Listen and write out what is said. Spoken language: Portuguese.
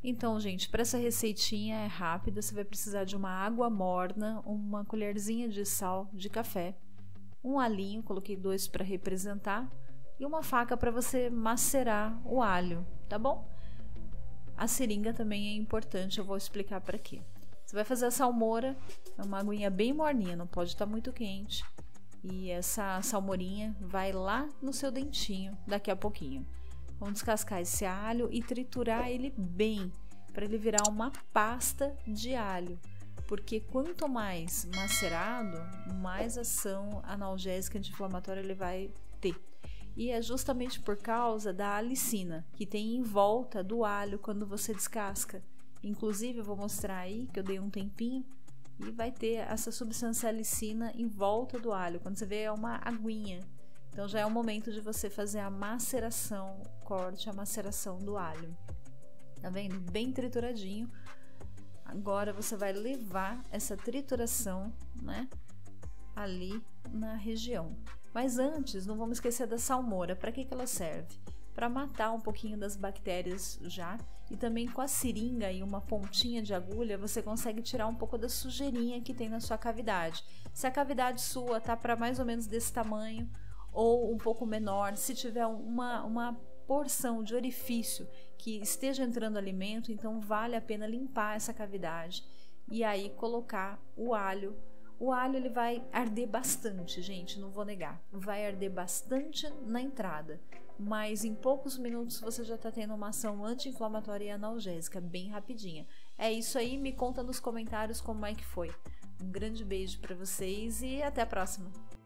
Então, gente, para essa receitinha é rápida, você vai precisar de uma água morna, uma colherzinha de sal de café, um alinho, coloquei 2 para representar, e uma faca para você macerar o alho, tá bom? A seringa também é importante, eu vou explicar para quê. Você vai fazer a salmoura, é uma aguinha bem morninha, não pode estar muito quente. E essa salmourinha vai lá no seu dentinho daqui a pouquinho. Vamos descascar esse alho e triturar ele bem, para ele virar uma pasta de alho. Porque quanto mais macerado, mais ação analgésica anti-inflamatória ele vai ter. E é justamente por causa da alicina que tem em volta do alho quando você descasca. Inclusive, eu vou mostrar aí que eu dei um tempinho e vai ter essa substância alicina em volta do alho. Quando você vê, é uma aguinha. Então já é o momento de você fazer a maceração, corte, a maceração do alho. Tá vendo? Bem trituradinho. Agora você vai levar essa trituração, né, ali na região. Mas antes, não vamos esquecer da salmoura. Para que ela serve? Para matar um pouquinho das bactérias já, e também com a seringa e uma pontinha de agulha você consegue tirar um pouco da sujeirinha que tem na sua cavidade. Se a cavidade sua tá para mais ou menos desse tamanho ou um pouco menor, se tiver uma porção de orifício que esteja entrando alimento, então vale a pena limpar essa cavidade e aí colocar o alho. O alho ele vai arder bastante, gente, não vou negar. Vai arder bastante na entrada, mas em poucos minutos você já está tendo uma ação anti-inflamatória e analgésica bem rapidinha. É isso aí, me conta nos comentários como é que foi. Um grande beijo para vocês e até a próxima!